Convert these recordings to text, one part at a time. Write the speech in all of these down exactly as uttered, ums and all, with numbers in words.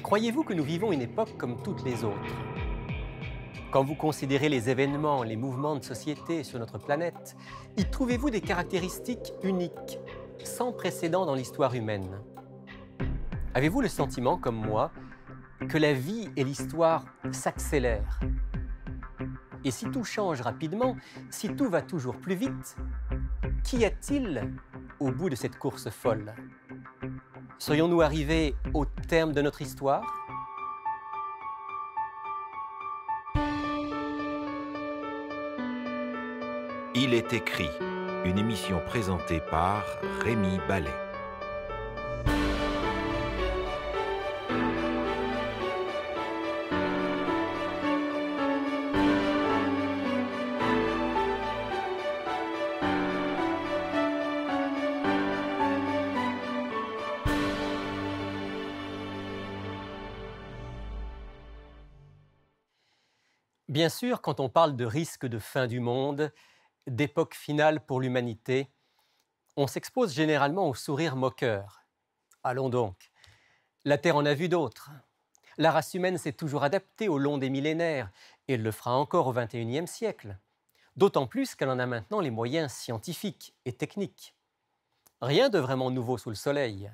Croyez-vous que nous vivons une époque comme toutes les autres? Quand vous considérez les événements, les mouvements de société sur notre planète, y trouvez-vous des caractéristiques uniques, sans précédent dans l'histoire humaine? Avez-vous le sentiment, comme moi, que la vie et l'histoire s'accélèrent? Et si tout change rapidement, si tout va toujours plus vite, qu'y a-t-il au bout de cette course folle? Serions-nous arrivés au terme de notre histoire? Il est écrit, une émission présentée par Rémi Ballet. Bien sûr, quand on parle de risque de fin du monde, d'époque finale pour l'humanité, on s'expose généralement au sourire moqueur. Allons donc, la Terre en a vu d'autres. La race humaine s'est toujours adaptée au long des millénaires, et elle le fera encore au vingt et unième siècle. D'autant plus qu'elle en a maintenant les moyens scientifiques et techniques. Rien de vraiment nouveau sous le soleil.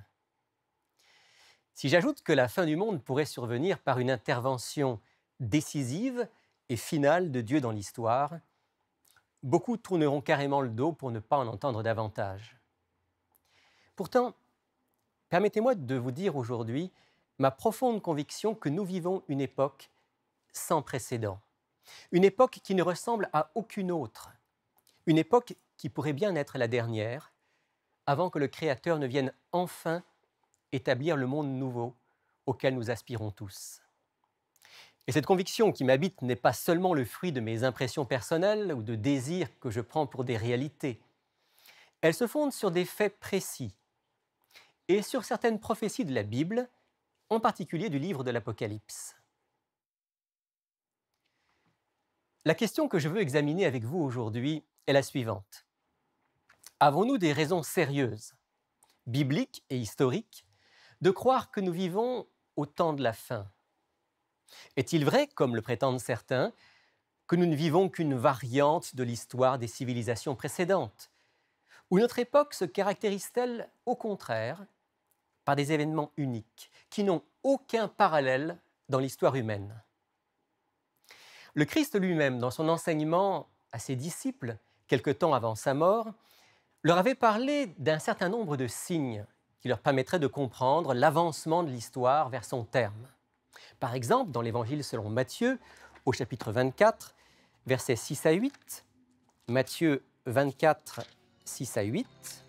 Si j'ajoute que la fin du monde pourrait survenir par une intervention décisive et finale de Dieu dans l'histoire, beaucoup tourneront carrément le dos pour ne pas en entendre davantage. Pourtant, permettez-moi de vous dire aujourd'hui ma profonde conviction que nous vivons une époque sans précédent. Une époque qui ne ressemble à aucune autre. Une époque qui pourrait bien être la dernière, avant que le Créateur ne vienne enfin établir le monde nouveau auquel nous aspirons tous. Et cette conviction qui m'habite n'est pas seulement le fruit de mes impressions personnelles ou de désirs que je prends pour des réalités. Elle se fonde sur des faits précis et sur certaines prophéties de la Bible, en particulier du livre de l'Apocalypse. La question que je veux examiner avec vous aujourd'hui est la suivante. Avons-nous des raisons sérieuses, bibliques et historiques, de croire que nous vivons au temps de la fin? Est-il vrai, comme le prétendent certains, que nous ne vivons qu'une variante de l'histoire des civilisations précédentes? Ou notre époque se caractérise-t-elle, au contraire, par des événements uniques, qui n'ont aucun parallèle dans l'histoire humaine? Le Christ lui-même, dans son enseignement à ses disciples, quelque temps avant sa mort, leur avait parlé d'un certain nombre de signes qui leur permettraient de comprendre l'avancement de l'histoire vers son terme. Par exemple, dans l'Évangile selon Matthieu, au chapitre vingt-quatre, versets six à huit, Matthieu vingt-quatre, six à huit,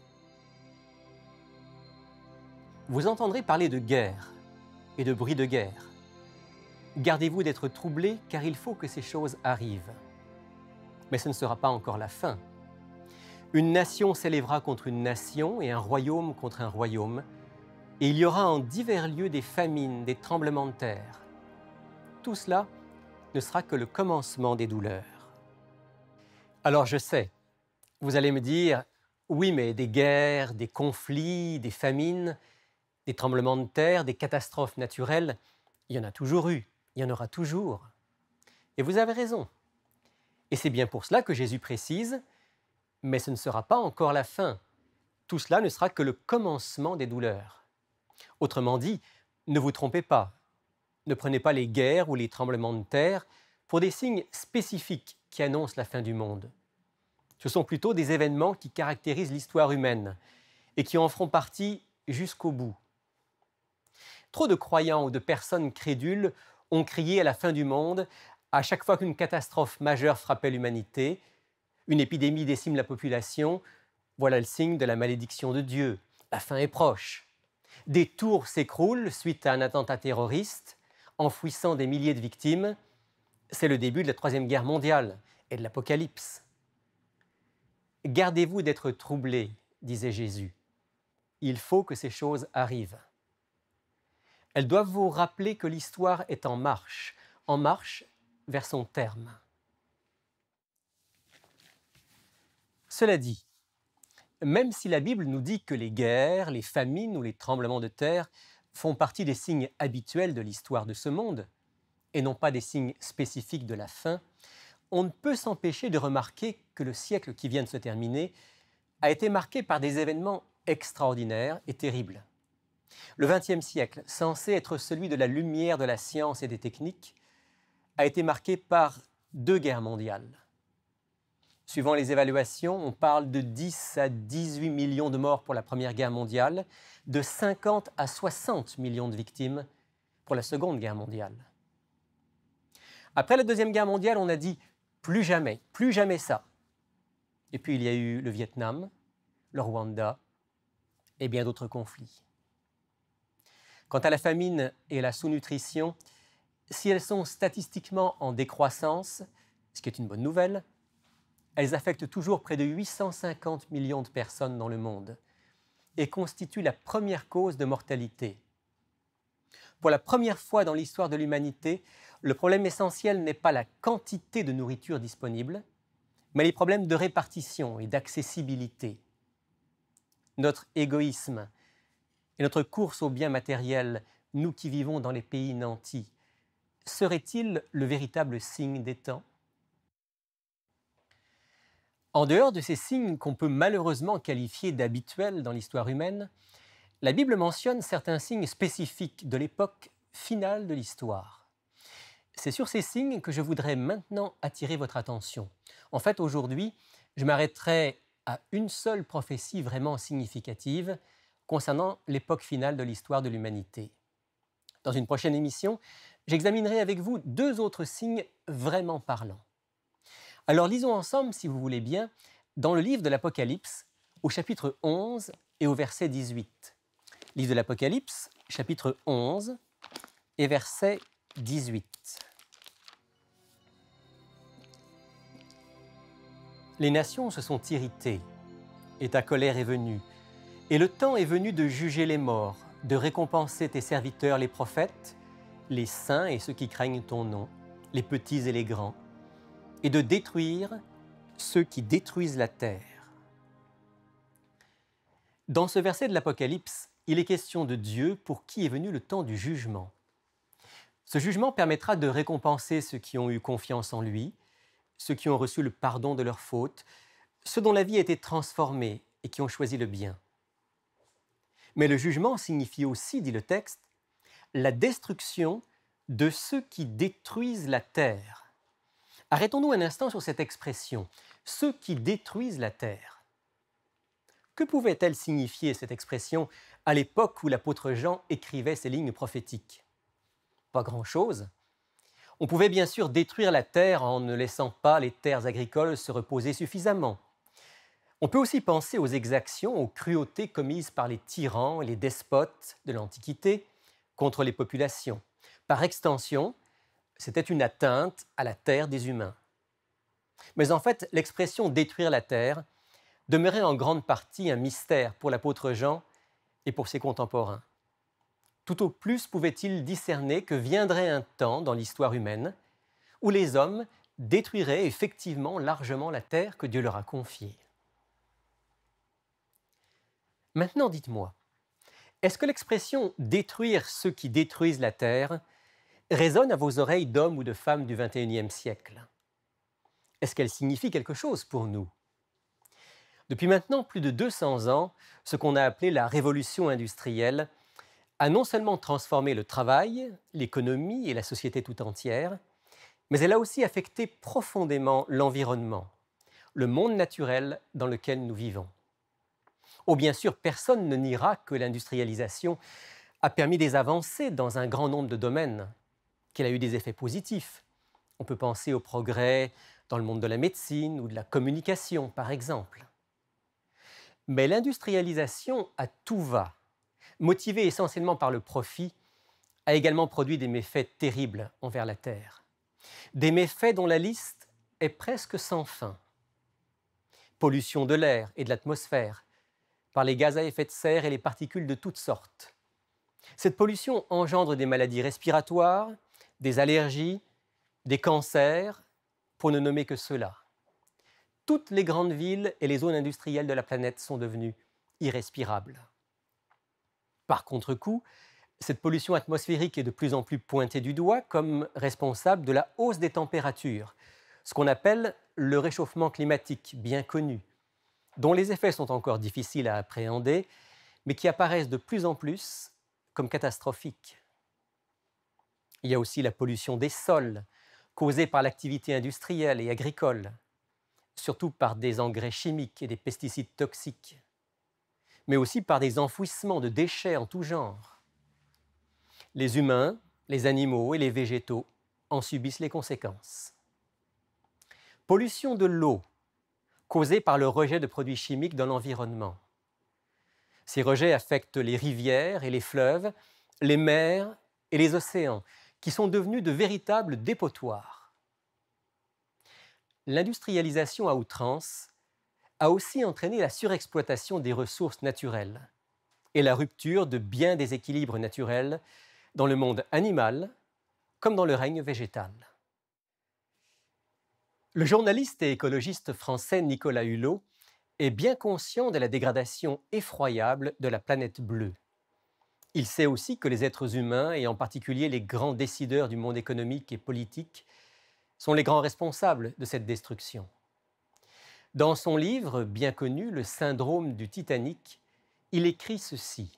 vous entendrez parler de guerre et de bruit de guerre. Gardez-vous d'être troublés, car il faut que ces choses arrivent. Mais ce ne sera pas encore la fin. Une nation s'élèvera contre une nation et un royaume contre un royaume, et il y aura en divers lieux des famines, des tremblements de terre. Tout cela ne sera que le commencement des douleurs. Alors je sais, vous allez me dire, oui, mais des guerres, des conflits, des famines, des tremblements de terre, des catastrophes naturelles, il y en a toujours eu, il y en aura toujours. Et vous avez raison. Et c'est bien pour cela que Jésus précise, mais ce ne sera pas encore la fin. Tout cela ne sera que le commencement des douleurs. Autrement dit, ne vous trompez pas. Ne prenez pas les guerres ou les tremblements de terre pour des signes spécifiques qui annoncent la fin du monde. Ce sont plutôt des événements qui caractérisent l'histoire humaine et qui en feront partie jusqu'au bout. Trop de croyants ou de personnes crédules ont crié à la fin du monde à chaque fois qu'une catastrophe majeure frappait l'humanité, une épidémie décime la population, voilà le signe de la malédiction de Dieu. La fin est proche. Des tours s'écroulent suite à un attentat terroriste, enfouissant des milliers de victimes. C'est le début de la Troisième Guerre mondiale et de l'Apocalypse. Gardez-vous d'être troublés, disait Jésus. Il faut que ces choses arrivent. Elles doivent vous rappeler que l'histoire est en marche, en marche vers son terme. Cela dit, même si la Bible nous dit que les guerres, les famines ou les tremblements de terre font partie des signes habituels de l'histoire de ce monde, et non pas des signes spécifiques de la fin, on ne peut s'empêcher de remarquer que le siècle qui vient de se terminer a été marqué par des événements extraordinaires et terribles. Le vingtième siècle, censé être celui de la lumière de la science et des techniques, a été marqué par deux guerres mondiales. Suivant les évaluations, on parle de dix à dix-huit millions de morts pour la Première Guerre mondiale, de cinquante à soixante millions de victimes pour la Seconde Guerre mondiale. Après la Deuxième Guerre mondiale, on a dit « plus jamais, plus jamais ça ». Et puis il y a eu le Vietnam, le Rwanda et bien d'autres conflits. Quant à la famine et la sous-nutrition, si elles sont statistiquement en décroissance, ce qui est une bonne nouvelle, elles affectent toujours près de huit cent cinquante millions de personnes dans le monde et constituent la première cause de mortalité. Pour la première fois dans l'histoire de l'humanité, le problème essentiel n'est pas la quantité de nourriture disponible, mais les problèmes de répartition et d'accessibilité. Notre égoïsme et notre course aux biens matériels, nous qui vivons dans les pays nantis, serait-il le véritable signe des temps ? En dehors de ces signes qu'on peut malheureusement qualifier d'habituels dans l'histoire humaine, la Bible mentionne certains signes spécifiques de l'époque finale de l'histoire. C'est sur ces signes que je voudrais maintenant attirer votre attention. En fait, aujourd'hui, je m'arrêterai à une seule prophétie vraiment significative concernant l'époque finale de l'histoire de l'humanité. Dans une prochaine émission, j'examinerai avec vous deux autres signes vraiment parlants. Alors lisons ensemble, si vous voulez bien, dans le livre de l'Apocalypse, au chapitre onze et au verset dix-huit. Livre de l'Apocalypse, chapitre onze et verset dix-huit. Les nations se sont irritées, et ta colère est venue, et le temps est venu de juger les morts, de récompenser tes serviteurs les prophètes, les saints et ceux qui craignent ton nom, les petits et les grands, et de détruire ceux qui détruisent la terre. Dans ce verset de l'Apocalypse, il est question de Dieu pour qui est venu le temps du jugement. Ce jugement permettra de récompenser ceux qui ont eu confiance en lui, ceux qui ont reçu le pardon de leurs fautes, ceux dont la vie a été transformée et qui ont choisi le bien. Mais le jugement signifie aussi, dit le texte, la destruction de ceux qui détruisent la terre. Arrêtons-nous un instant sur cette expression, ceux qui détruisent la terre. Que pouvait-elle signifier cette expression à l'époque où l'apôtre Jean écrivait ces lignes prophétiques? Pas grand-chose. On pouvait bien sûr détruire la terre en ne laissant pas les terres agricoles se reposer suffisamment. On peut aussi penser aux exactions, aux cruautés commises par les tyrans et les despotes de l'Antiquité contre les populations. Par extension, c'était une atteinte à la terre des humains. Mais en fait, l'expression « détruire la terre » demeurait en grande partie un mystère pour l'apôtre Jean et pour ses contemporains. Tout au plus pouvait-il discerner que viendrait un temps dans l'histoire humaine où les hommes détruiraient effectivement largement la terre que Dieu leur a confiée. Maintenant, dites-moi, est-ce que l'expression « détruire ceux qui détruisent la terre » résonne à vos oreilles d'hommes ou de femmes du vingt et unième siècle? Est-ce qu'elle signifie quelque chose pour nous? Depuis maintenant plus de deux cents ans, ce qu'on a appelé la révolution industrielle a non seulement transformé le travail, l'économie et la société tout entière, mais elle a aussi affecté profondément l'environnement, le monde naturel dans lequel nous vivons. Oh, bien sûr, personne ne niera que l'industrialisation a permis des avancées dans un grand nombre de domaines, qu'elle a eu des effets positifs. On peut penser au progrès dans le monde de la médecine ou de la communication, par exemple. Mais l'industrialisation à tout va, motivée essentiellement par le profit, a également produit des méfaits terribles envers la Terre. Des méfaits dont la liste est presque sans fin. Pollution de l'air et de l'atmosphère, par les gaz à effet de serre et les particules de toutes sortes. Cette pollution engendre des maladies respiratoires, des allergies, des cancers, pour ne nommer que cela. Toutes les grandes villes et les zones industrielles de la planète sont devenues irrespirables. Par contre-coup, Cette pollution atmosphérique est de plus en plus pointée du doigt comme responsable de la hausse des températures, ce qu'on appelle le réchauffement climatique, bien connu, dont les effets sont encore difficiles à appréhender, mais qui apparaissent de plus en plus comme catastrophiques. Il y a aussi la pollution des sols, causée par l'activité industrielle et agricole, surtout par des engrais chimiques et des pesticides toxiques, mais aussi par des enfouissements de déchets en tout genre. Les humains, les animaux et les végétaux en subissent les conséquences. Pollution de l'eau, causée par le rejet de produits chimiques dans l'environnement. Ces rejets affectent les rivières et les fleuves, les mers et les océans, qui sont devenus de véritables dépotoirs. L'industrialisation à outrance a aussi entraîné la surexploitation des ressources naturelles et la rupture de bien des équilibres naturels dans le monde animal comme dans le règne végétal. Le journaliste et écologiste français Nicolas Hulot est bien conscient de la dégradation effroyable de la planète bleue. Il sait aussi que les êtres humains, et en particulier les grands décideurs du monde économique et politique, sont les grands responsables de cette destruction. Dans son livre, bien connu, Le syndrome du Titanic, il écrit ceci.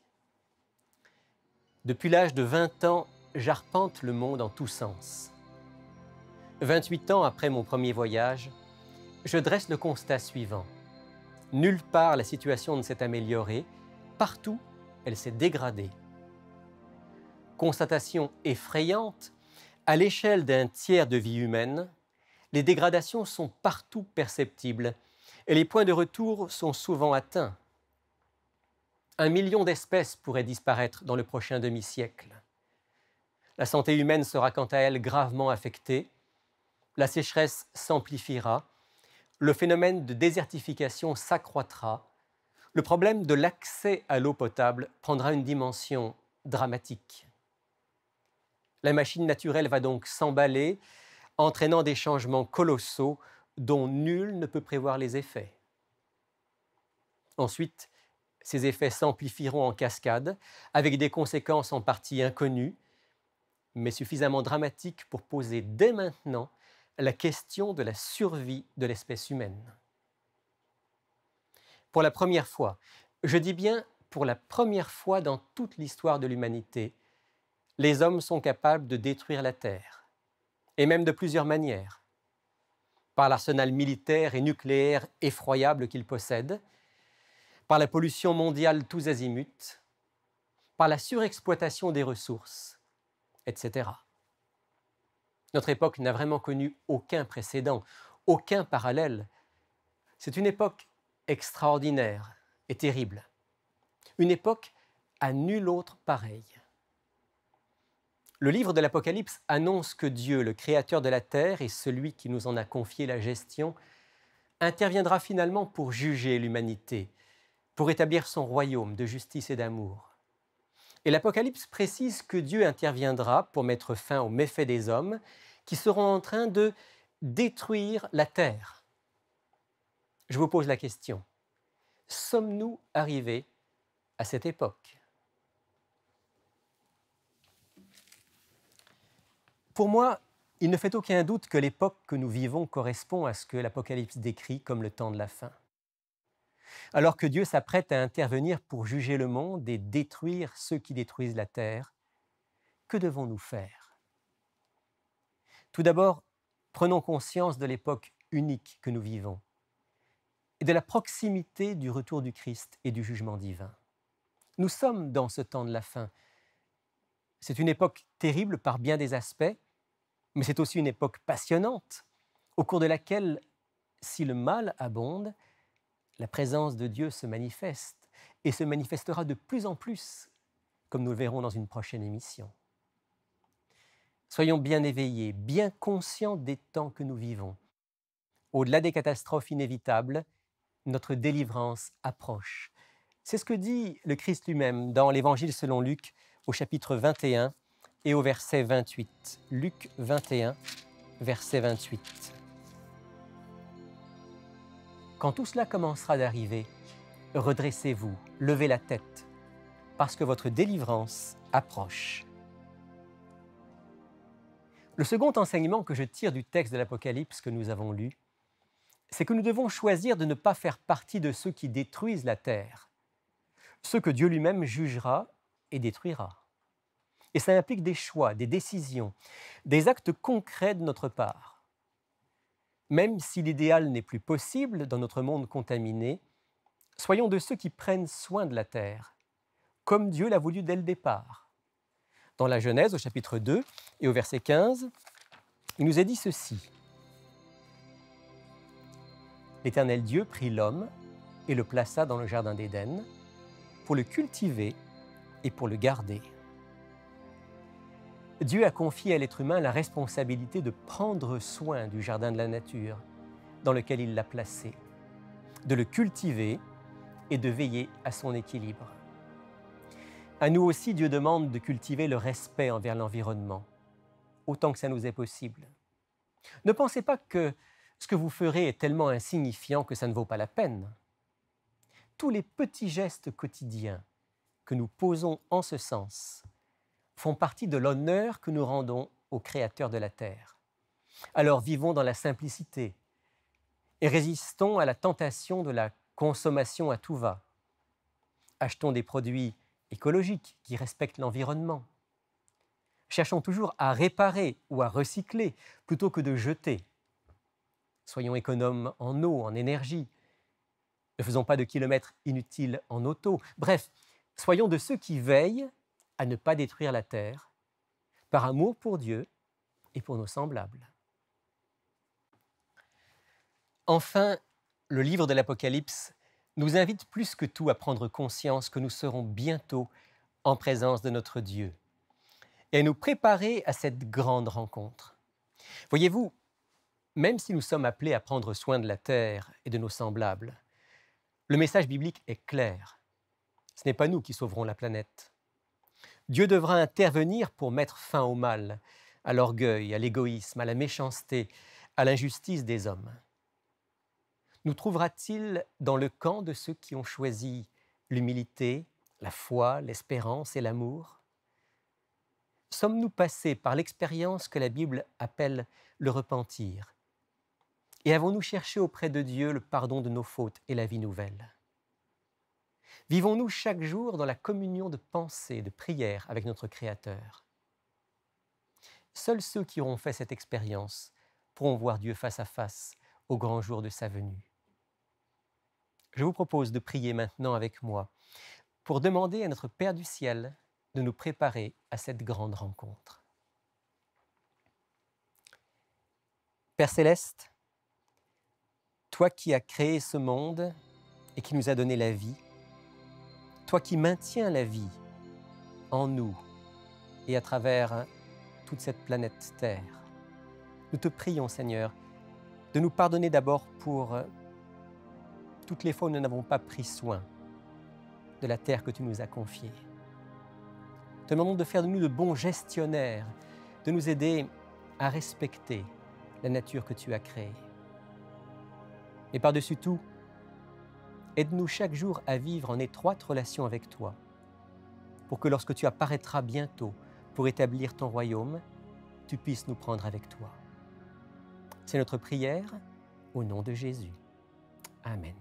« Depuis l'âge de vingt ans, j'arpente le monde en tous sens. vingt-huit ans après mon premier voyage, je dresse le constat suivant. Nulle part la situation ne s'est améliorée, partout elle s'est dégradée. Constatation effrayante, à l'échelle d'un tiers de vie humaine, les dégradations sont partout perceptibles et les points de retour sont souvent atteints. Un million d'espèces pourraient disparaître dans le prochain demi-siècle. La santé humaine sera quant à elle gravement affectée, la sécheresse s'amplifiera, le phénomène de désertification s'accroîtra, le problème de l'accès à l'eau potable prendra une dimension dramatique. La machine naturelle va donc s'emballer, entraînant des changements colossaux dont nul ne peut prévoir les effets. Ensuite, ces effets s'amplifieront en cascade, avec des conséquences en partie inconnues, mais suffisamment dramatiques pour poser dès maintenant la question de la survie de l'espèce humaine. Pour la première fois, je dis bien pour la première fois dans toute l'histoire de l'humanité, les hommes sont capables de détruire la Terre, et même de plusieurs manières. Par l'arsenal militaire et nucléaire effroyable qu'ils possèdent, par la pollution mondiale tous azimuts, par la surexploitation des ressources, et cetera. Notre époque n'a vraiment connu aucun précédent, aucun parallèle. C'est une époque extraordinaire et terrible. Une époque à nulle autre pareille. Le livre de l'Apocalypse annonce que Dieu, le créateur de la terre et celui qui nous en a confié la gestion, interviendra finalement pour juger l'humanité, pour établir son royaume de justice et d'amour. Et l'Apocalypse précise que Dieu interviendra pour mettre fin aux méfaits des hommes qui seront en train de détruire la terre. Je vous pose la question, sommes-nous arrivés à cette époque? Pour moi, il ne fait aucun doute que l'époque que nous vivons correspond à ce que l'Apocalypse décrit comme le temps de la fin. Alors que Dieu s'apprête à intervenir pour juger le monde et détruire ceux qui détruisent la terre, que devons-nous faire? Tout d'abord, prenons conscience de l'époque unique que nous vivons et de la proximité du retour du Christ et du jugement divin. Nous sommes dans ce temps de la fin. C'est une époque terrible par bien des aspects, mais c'est aussi une époque passionnante, au cours de laquelle, si le mal abonde, la présence de Dieu se manifeste et se manifestera de plus en plus, comme nous le verrons dans une prochaine émission. Soyons bien éveillés, bien conscients des temps que nous vivons. Au-delà des catastrophes inévitables, notre délivrance approche. C'est ce que dit le Christ lui-même dans l'Évangile selon Luc, au chapitre vingt et un et au verset vingt-huit. Luc vingt et un, verset vingt-huit. Quand tout cela commencera d'arriver, redressez-vous, levez la tête, parce que votre délivrance approche. Le second enseignement que je tire du texte de l'Apocalypse que nous avons lu, c'est que nous devons choisir de ne pas faire partie de ceux qui détruisent la terre, ceux que Dieu lui-même jugera et détruira. Et ça implique des choix, des décisions, des actes concrets de notre part. Même si l'idéal n'est plus possible dans notre monde contaminé, soyons de ceux qui prennent soin de la terre, comme Dieu l'a voulu dès le départ. Dans la Genèse, au chapitre deux et au verset quinze, il nous est dit ceci. L'Éternel Dieu prit l'homme et le plaça dans le jardin d'Éden pour le cultiver et pour le garder. Dieu a confié à l'être humain la responsabilité de prendre soin du jardin de la nature dans lequel il l'a placé, de le cultiver et de veiller à son équilibre. À nous aussi, Dieu demande de cultiver le respect envers l'environnement, autant que ça nous est possible. Ne pensez pas que ce que vous ferez est tellement insignifiant que ça ne vaut pas la peine. Tous les petits gestes quotidiens que nous posons en ce sens font partie de l'honneur que nous rendons au Créateur de la terre. Alors vivons dans la simplicité et résistons à la tentation de la consommation à tout va. Achetons des produits écologiques qui respectent l'environnement. Cherchons toujours à réparer ou à recycler plutôt que de jeter. Soyons économes en eau, en énergie. Ne faisons pas de kilomètres inutiles en auto. Bref, soyons de ceux qui veillent à ne pas détruire la terre, par amour pour Dieu et pour nos semblables. Enfin, le livre de l'Apocalypse nous invite plus que tout à prendre conscience que nous serons bientôt en présence de notre Dieu et à nous préparer à cette grande rencontre. Voyez-vous, même si nous sommes appelés à prendre soin de la terre et de nos semblables, le message biblique est clair. Ce n'est pas nous qui sauverons la planète. Dieu devra intervenir pour mettre fin au mal, à l'orgueil, à l'égoïsme, à la méchanceté, à l'injustice des hommes. Nous trouvera-t-il dans le camp de ceux qui ont choisi l'humilité, la foi, l'espérance et l'amour? Sommes-nous passés par l'expérience que la Bible appelle le repentir? Et avons-nous cherché auprès de Dieu le pardon de nos fautes et la vie nouvelle? Vivons-nous chaque jour dans la communion de pensée, de prière avec notre Créateur? Seuls ceux qui auront fait cette expérience pourront voir Dieu face à face au grand jour de sa venue. Je vous propose de prier maintenant avec moi pour demander à notre Père du ciel de nous préparer à cette grande rencontre. Père céleste, toi qui as créé ce monde et qui nous as donné la vie, toi qui maintiens la vie en nous et à travers toute cette planète Terre, nous te prions, Seigneur, de nous pardonner d'abord pour toutes les fois où nous n'avons pas pris soin de la terre que tu nous as confiée. Te demandons de faire de nous de bons gestionnaires, de nous aider à respecter la nature que tu as créée. Et par-dessus tout, aide-nous chaque jour à vivre en étroite relation avec toi, pour que lorsque tu apparaîtras bientôt pour établir ton royaume, tu puisses nous prendre avec toi. C'est notre prière au nom de Jésus. Amen.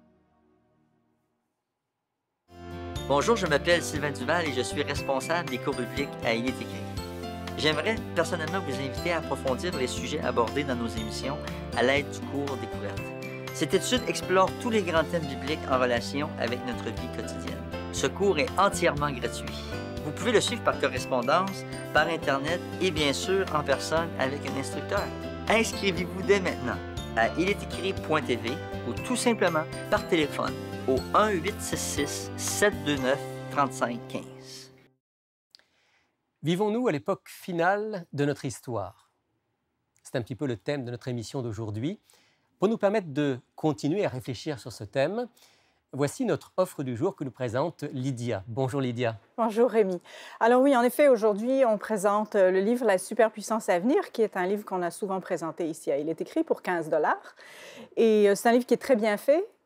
Bonjour, je m'appelle Sylvain Duval et je suis responsable des cours bibliques à Il est écrit. J'aimerais personnellement vous inviter à approfondir les sujets abordés dans nos émissions à l'aide du cours Découverte. Cette étude explore tous les grands thèmes bibliques en relation avec notre vie quotidienne. Ce cours est entièrement gratuit. Vous pouvez le suivre par correspondance, par Internet et bien sûr en personne avec un instructeur. Inscrivez-vous dès maintenant à il est écrit point t v ou tout simplement par téléphone au un huit six six sept deux neuf trente-cinq quinze. Vivons-nous à l'époque finale de notre histoire? C'est un petit peu le thème de notre émission d'aujourd'hui. Pour nous permettre de continuer à réfléchir sur ce thème, voici notre offre du jour que nous présente Lydia. Bonjour Lydia. Bonjour Rémi. Alors oui, en effet, aujourd'hui, on présente le livre « La superpuissance à venir », qui est un livre qu'on a souvent présenté ici à Il est écrit pour quinze dollars. Et c'est un livre qui est très bien fait,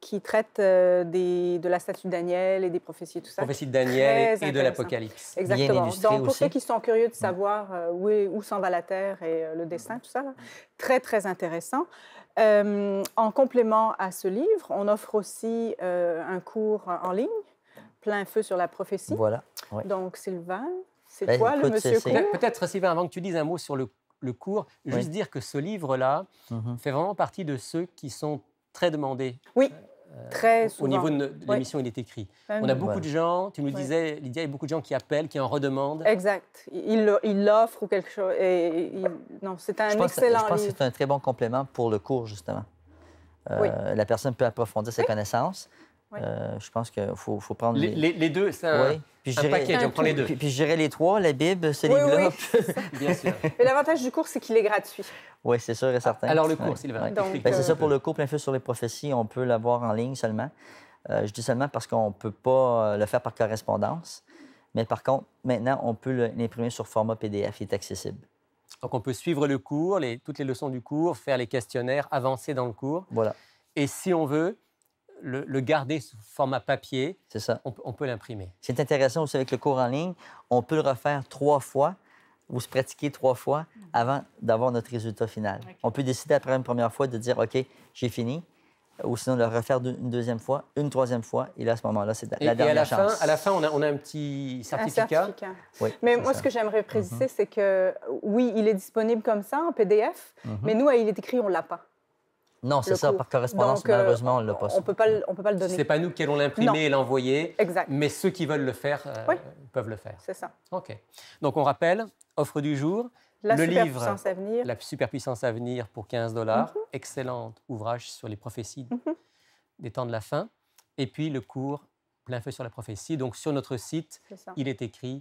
qui traite euh, des, de la statue de Daniel et des prophéties et tout ça. Prophétie de Daniel Très et de intéressant. l'Apocalypse. Exactement. Bien illustré Donc, pour aussi. ceux qui sont curieux de savoir euh, où, est- où s'en va la Terre et euh, le destin, tout ça, là, très, très intéressant. Euh, en complément à ce livre, on offre aussi euh, un cours en ligne, plein feu sur la prophétie. Voilà. Ouais. Donc, Sylvain, c'est Ben, toi, écoute, le monsieur c'est- cours. Peut- Peut-être, Sylvain, avant que tu dises un mot sur le, le cours, juste Oui. dire que ce livre-là Mhm. fait vraiment partie de ceux qui sont très demandés. Oui, euh, très au- souvent. Au niveau de, de Oui. l'émission, il est écrit. Même- On a beaucoup Voilà. de gens, tu nous le Oui. disais, Lydia, il y a beaucoup de gens qui appellent, qui en redemandent. Exact. Il le- il l'offre ou quelque chose. Et, il- non, c'est un Je pense, que- excellent je pense que livre. c'est un très bon complément pour le cours, justement. Euh, Oui. La personne peut approfondir ses Oui. connaissances. Oui. Euh, je pense qu'il faut, faut prendre Les, les- les deux, c'est un, Oui. Puis je un dirais- package, on prend les deux, Puis, puis je dirais les trois, la Bible, ce Oui, livre-là. oui. bien sûr. Et l'avantage du cours, c'est qu'il est gratuit. Oui, c'est sûr et certain. Alors, le cours, Ouais. Sylvain, Ouais. Donc, explique. Ben, c'est euh, ça pour le cours plein feu sur les prophéties, on peut l'avoir en ligne seulement. Euh, je dis seulement parce qu'on ne peut pas euh, le faire par correspondance. Mais par contre, maintenant, on peut le- l'imprimer sur format P D F, il est accessible. Donc, on peut suivre le cours, les- toutes les leçons du cours, faire les questionnaires, avancer dans le cours. Voilà, Et si on veut, le, le garder sous format papier, c'est ça. on, peut- on peut l'imprimer. C'est intéressant aussi avec le cours en ligne, on peut le refaire trois fois ou se pratiquer trois fois avant d'avoir notre résultat final. OK. On peut décider après une première fois de dire, OK, j'ai fini, ou sinon le refaire deux- une deuxième fois, une troisième fois, et là, à ce moment-là, c'est la Et, et à, dernière la fin, chance. à la fin, on a, on a un petit Un certificat. certificat. Oui, Mais c'est moi, ça. ce que j'aimerais préciser, c'est que oui, il est disponible comme ça en P D F, Mhm. mais nous, à Il est écrit, on ne l'a pas. Non, c'est le ça, cours. par correspondance, Donc, euh, malheureusement, on ne l'a pas. On ne peut pas le- on peut pas le donner. Ce n'est pas nous qui allons l'imprimer Non. et l'envoyer, Exact. mais ceux qui veulent le faire euh, Oui. peuvent le faire. C'est ça. OK. Donc, on rappelle, offre du jour, La le livre superpuissance à venir. La superpuissance à venir pour quinze dollars. Mhm. Excellent ouvrage sur les prophéties Mhm. des temps de la fin. Et puis, le cours plein feu sur la prophétie. Donc, sur notre site, C'est ça. il est écrit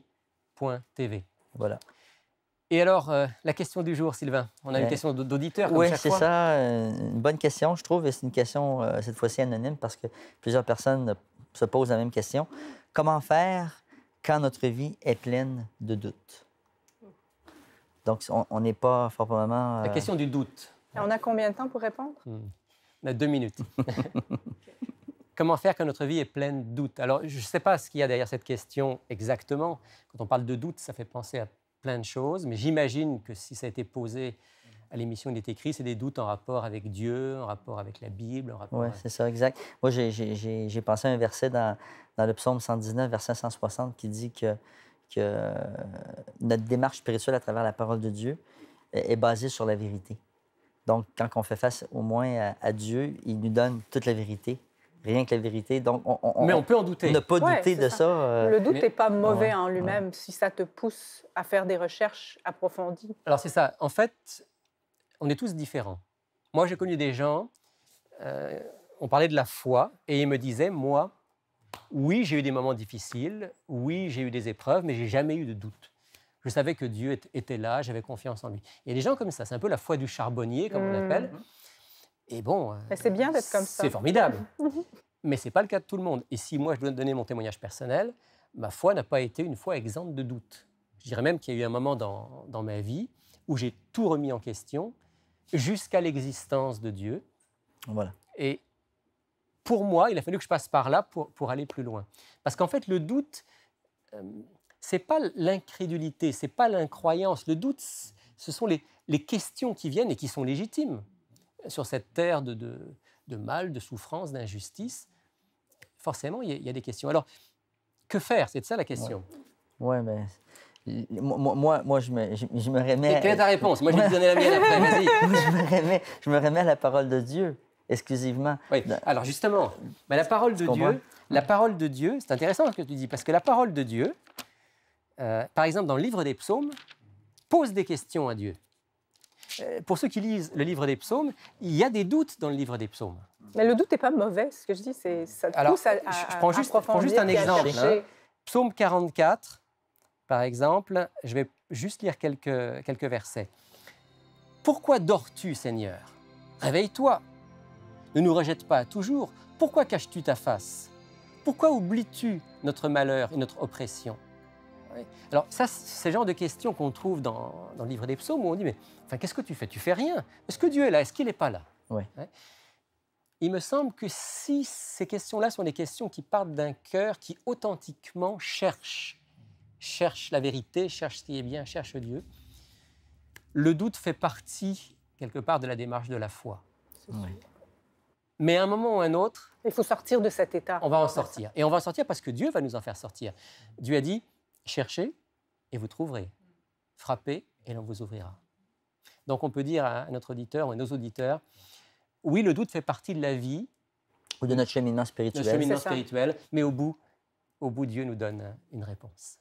.tv. Voilà. Et alors, euh, la question du jour, Sylvain. On a une Ben, question d- d'auditeur, comme Oui, chaque c'est fois. ça. euh, Une bonne question, je trouve, et c'est une question, euh, cette fois-ci, anonyme, parce que plusieurs personnes euh, se posent la même question. Comment faire quand notre vie est pleine de doutes? Donc, on- on n'est pas, fort probablement... La euh, question du doute. Et on a combien de temps pour répondre? Hmm. On a deux minutes. Comment faire quand notre vie est pleine de doutes? Alors, je ne sais pas ce qu'il y a derrière cette question exactement. Quand on parle de doute, ça fait penser à plein de choses, mais j'imagine que si ça a été posé à l'émission Il est écrit, c'est des doutes en rapport avec Dieu, en rapport avec la Bible, en rapport Oui, avec... c'est ça, exact. Moi, j'ai- j'ai j'ai- j'ai pensé à un verset dans, dans le psaume cent dix-neuf, verset cent soixante, qui dit que, que euh, notre démarche spirituelle à travers la parole de Dieu est est basée sur la vérité. Donc, quand on fait face au moins à, à Dieu, il nous donne toute la vérité, rien que la vérité. Donc, on, on, Mais on peut en douter. ne pas Ouais, douter c'est de ça. ça. euh, Le doute mais- n'est pas mauvais Ouais, en lui-même si ça te pousse à faire des recherches approfondies. Alors, c'est ça. En fait, on est tous différents. Moi, j'ai connu des gens, euh, on parlait de la foi, et ils me disaient, moi, oui, j'ai eu des moments difficiles, oui, j'ai eu des épreuves, mais j'ai jamais eu de doute. Je savais que Dieu est- était là, j'avais confiance en lui. Il y a des gens comme ça, c'est un peu la foi du charbonnier, comme on Mhm. l'appelle. Et bon, euh, Mais c'est bien d'être comme ça. c'est formidable. Mais ce n'est pas le cas de tout le monde. Et si moi, je dois donner mon témoignage personnel, ma foi n'a pas été une foi exempte de doute. Je dirais même qu'il y a eu un moment dans, dans ma vie où j'ai tout remis en question jusqu'à l'existence de Dieu. Voilà. Et pour moi, il a fallu que je passe par là pour, pour aller plus loin. Parce qu'en fait, le doute, euh, ce n'est pas l'incrédulité, ce n'est pas l'incroyance. Le doute, c- ce sont les, les questions qui viennent et qui sont légitimes sur cette terre de, de, de mal, de souffrance, d'injustice. Forcément, il y, a, il y a des questions. Alors, que faire? C'est de ça la question. Oui, mais moi, moi, moi je, me, je, je me remets... Quelle est ta réponse? Moi, je vais te donner la mienne après. Vas-y. Moi, je, me remets, je me remets à la parole de Dieu, exclusivement. Oui. Alors justement, ben, la parole de comprends? Dieu, la parole de Dieu, c'est intéressant ce que tu dis, parce que la parole de Dieu, euh, par exemple dans le livre des psaumes, pose des questions à Dieu. Euh, pour ceux qui lisent le livre des psaumes, il y a des doutes dans le livre des psaumes. Mais le doute n'est pas mauvais. Ce que je dis, c'est ça te Alors, pousse à, à, je- je prends juste- à je prends juste un approfondir et à exemple, chercher. hein. Psaume quarante-quatre, par exemple, je vais juste lire quelques, quelques versets. « Pourquoi dors-tu, Seigneur? Réveille-toi. Ne nous rejette pas toujours. Pourquoi caches-tu ta face? Pourquoi oublies-tu notre malheur et notre oppression ?» Oui. Alors ça, c'est le genre de questions qu'on trouve dans, dans le livre des psaumes où on dit « Mais enfin, qu'est-ce que tu fais? Tu fais rien. Est-ce que Dieu est là? Est-ce qu'il n'est pas là? » Oui. Ouais. il me semble que si ces questions-là sont des questions qui partent d'un cœur qui authentiquement cherche, cherche la vérité, cherche ce qui est bien, cherche Dieu, le doute fait partie, quelque part, de la démarche de la foi. Oui. Mais à un moment ou à un autre, Il faut sortir de cet état. on va en sortir. Et on va en sortir parce que Dieu va nous en faire sortir. Dieu a dit, cherchez et vous trouverez. Frappez et l'on vous ouvrira. Donc on peut dire à notre auditeur ou à nos auditeurs, oui, le doute fait partie de la vie, Ou de notre cheminement de spirituel. notre cheminement C'est ça. spirituel, mais au bout, au bout, Dieu nous donne une réponse.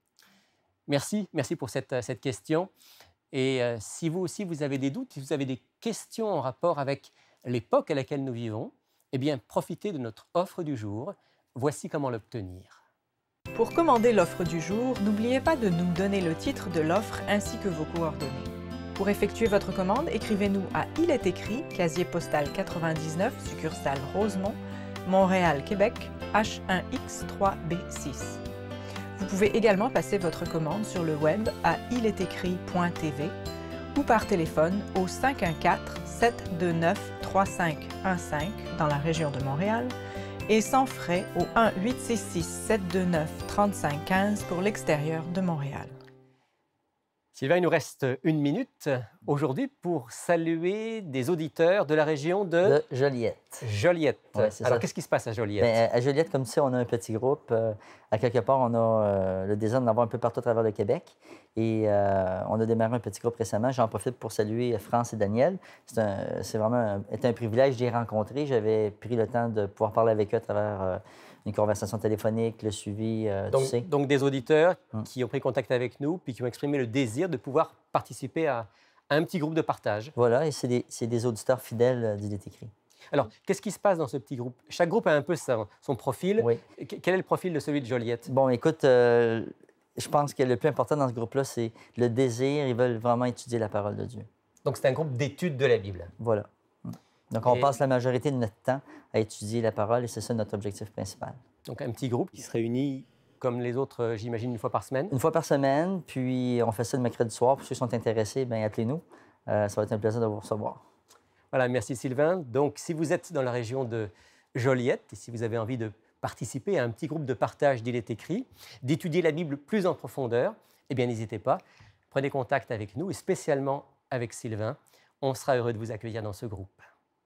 Merci, merci pour cette, cette question. Et euh, si vous aussi, vous avez des doutes, si vous avez des questions en rapport avec l'époque à laquelle nous vivons, eh bien, profitez de notre offre du jour. Voici comment l'obtenir. Pour commander l'offre du jour, n'oubliez pas de nous donner le titre de l'offre ainsi que vos coordonnées. Pour effectuer votre commande, écrivez-nous à Il est écrit, casier postal quatre-vingt-dix-neuf, succursale Rosemont, Montréal, Québec, H un X trois B six. Vous pouvez également passer votre commande sur le web à il est écrit point t v ou par téléphone au cinq un quatre, sept deux neuf, trois cinq un cinq dans la région de Montréal et sans frais au un huit six six, sept deux neuf, trente-cinq quinze pour l'extérieur de Montréal. Sylvain, il nous reste une minute aujourd'hui pour saluer des auditeurs de la région de, De Joliette. Joliette. Ouais, c'est Alors, ça. qu'est-ce qui se passe à Joliette? Ben, à Joliette, comme tu sais, on a un petit groupe. Euh, à quelque part, on a euh, le désir d'en avoir un peu partout à travers le Québec. Et euh, on a démarré un petit groupe récemment. J'en profite pour saluer France et Daniel. C'est un- c'est vraiment un, est un privilège de les rencontrer. J'avais pris le temps de pouvoir parler avec eux à travers euh, une conversation téléphonique, le suivi, euh, donc, tu sais. donc des auditeurs Hum. qui ont pris contact avec nous puis qui ont exprimé le désir de pouvoir participer à, à un petit groupe de partage. Voilà, et c'est des, c'est des auditeurs fidèles euh, d'Il est écrit. Alors, qu'est-ce qui se passe dans ce petit groupe? Chaque groupe a un peu son, son profil. Oui. Qu- Quel est le profil de celui de Joliette? Bon, écoute, euh, je pense que le plus important dans ce groupe-là, c'est le désir. Ils veulent vraiment étudier la parole de Dieu. Donc, c'est un groupe d'études de la Bible. Voilà. Mm. Donc, on Et- passe la majorité de notre temps à étudier la parole et c'est ça notre objectif principal. Donc, un petit groupe qui se réunit, comme les autres, euh, j'imagine, une fois par semaine. Une fois par semaine, puis on fait ça le mercredi soir. Pour ceux qui sont intéressés, bien, appelez-nous. Euh, ça va être un plaisir de vous recevoir. Voilà, merci Sylvain. Donc, si vous êtes dans la région de Joliette et si vous avez envie de participer à un petit groupe de partage d'Il est écrit, d'étudier la Bible plus en profondeur, eh bien, n'hésitez pas. Prenez contact avec nous et spécialement avec Sylvain. On sera heureux de vous accueillir dans ce groupe.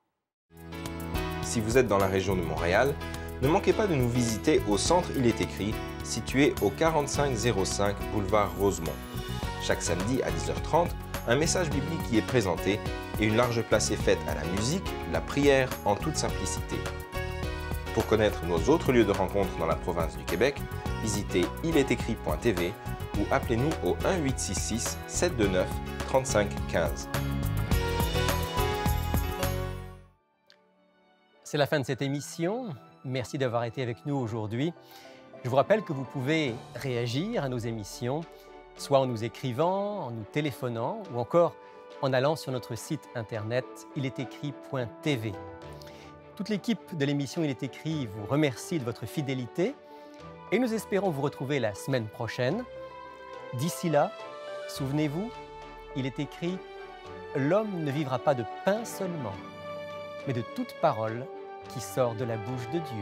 Si vous êtes dans la région de Montréal, ne manquez pas de nous visiter au centre Il est écrit, situé au quarante-cinq zéro cinq boulevard Rosemont. Chaque samedi à dix heures trente, un message biblique y est présenté et une large place est faite à la musique, la prière en toute simplicité. Pour connaître nos autres lieux de rencontre dans la province du Québec, visitez il est écrit point t v ou appelez-nous au un huit six six, sept deux neuf, trente-cinq quinze. C'est la fin de cette émission. Merci d'avoir été avec nous aujourd'hui. Je vous rappelle que vous pouvez réagir à nos émissions, soit en nous écrivant, en nous téléphonant ou encore en allant sur notre site internet il est écrit point t v. Toute l'équipe de l'émission Il est écrit vous remercie de votre fidélité et nous espérons vous retrouver la semaine prochaine. D'ici là, souvenez-vous, il est écrit « L'homme ne vivra pas de pain seulement, mais de toute parole qui sort de la bouche de Dieu. »